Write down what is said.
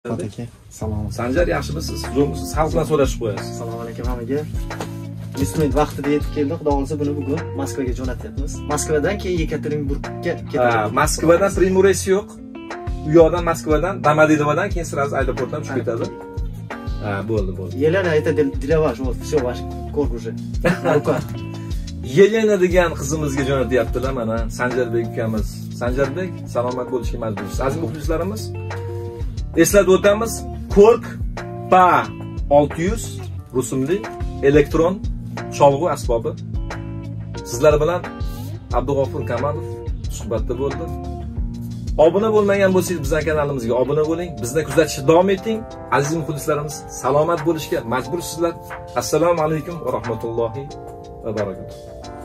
Aka, salom. Sanjar yaxshimisiz? Zo'rmisiz? Xalq bilan so'rashib qo'yasiz. Assalomu alaykum hammaga. Instrument vaqtida yetib keldi. Xudo xolasa buni bugun Moskvaga jo'natyapmiz. Moskvadan keyin Yekaterinburgga ketadi. Moskvadan prямой reys yo'q. U yoqdan Moskvadan, Domodedovodan keyin sразу aeroportdan tushib ketadi. Bo'ldi. Yelena это деловаж, вот всё ваш корк уже. Yelena degan qizimizga jo'natyaptilar mana Sanjarbek ukamiz. Sanjarbek, salomat bo'lishga majbursiz. Aziz muxlislarimiz, eslatib o'tamiz, Korg PA 600 rusumli elektron cholg'u asbobi. Sizlar bilan Abdug'ofur Kamalov suhbatda bo'ldi. Obuna bo'lmagan bo'lsangiz bizning kanalimizga obuna bo'ling, bizni kuzatishda davom eting. Aziz muxlislarimiz, salomat bo'lishga majbursizlar. Assalomu alaykum va rahmatullohi va barakatuh.